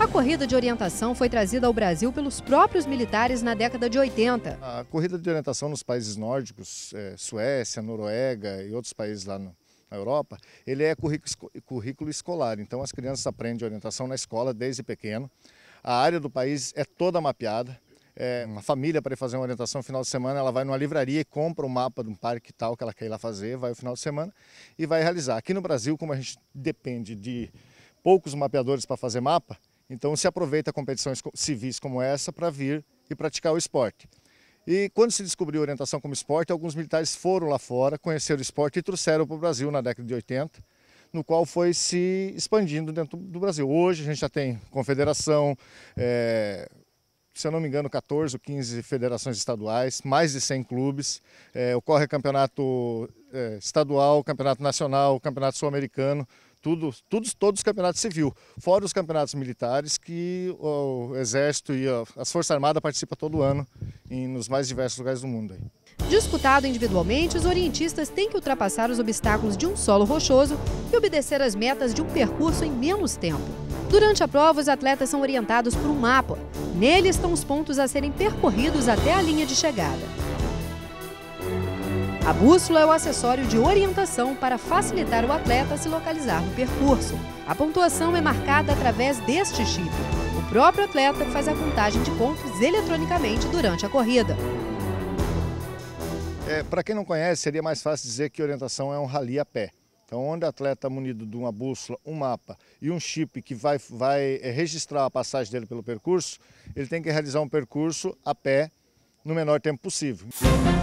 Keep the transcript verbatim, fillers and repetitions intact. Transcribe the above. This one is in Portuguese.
A corrida de orientação foi trazida ao Brasil pelos próprios militares na década de oitenta. A corrida de orientação nos países nórdicos, é, Suécia, Noruega e outros países lá no, na Europa, ele é currículo, currículo escolar. Então as crianças aprendem orientação na escola desde pequeno. A área do país é toda mapeada. É, uma família, para ir fazer uma orientação no final de semana, ela vai numa livraria e compra um mapa de um parque tal que ela quer ir lá fazer, vai no final de semana e vai realizar. Aqui no Brasil, como a gente depende de poucos mapeadores para fazer mapa, então se aproveita competições civis como essa para vir e praticar o esporte. E quando se descobriu a orientação como esporte, alguns militares foram lá fora, conheceram o esporte e trouxeram para o Brasil na década de oitenta, no qual foi se expandindo dentro do Brasil. Hoje a gente já tem confederação, é, se eu não me engano, quatorze ou quinze federações estaduais, mais de cem clubes, é, ocorre campeonato é, estadual, campeonato nacional, campeonato sul-americano, tudo, tudo, todos os campeonatos civil, fora os campeonatos militares que o Exército e as Forças Armadas participam todo ano em, nos mais diversos lugares do mundo. Aí. Disputado individualmente, os orientistas têm que ultrapassar os obstáculos de um solo rochoso e obedecer as metas de um percurso em menos tempo. Durante a prova, os atletas são orientados por um mapa. Nele estão os pontos a serem percorridos até a linha de chegada. A bússola é o acessório de orientação para facilitar o atleta a se localizar no percurso. A pontuação é marcada através deste chip. O próprio atleta faz a contagem de pontos eletronicamente durante a corrida. É, para quem não conhece, seria mais fácil dizer que orientação é um rally a pé. Então, onde o atleta munido de uma bússola, um mapa e um chip que vai, vai registrar a passagem dele pelo percurso, ele tem que realizar um percurso a pé no menor tempo possível.